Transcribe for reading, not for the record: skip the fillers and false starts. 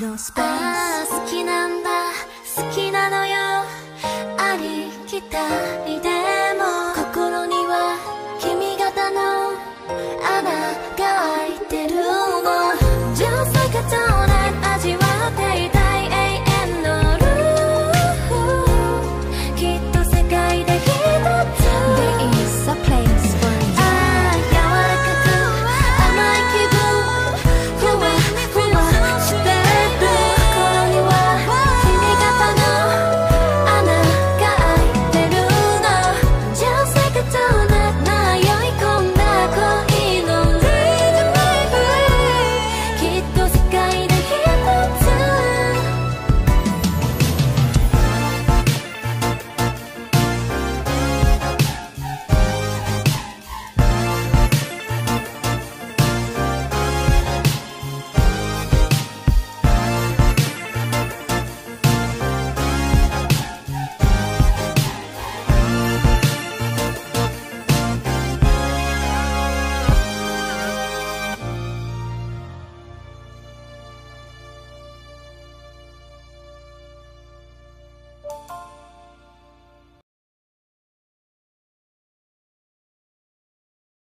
no space ああ好きなんだ好きなのよありきたりでも心には君方の穴が開いてるの純粋かとな味わっていた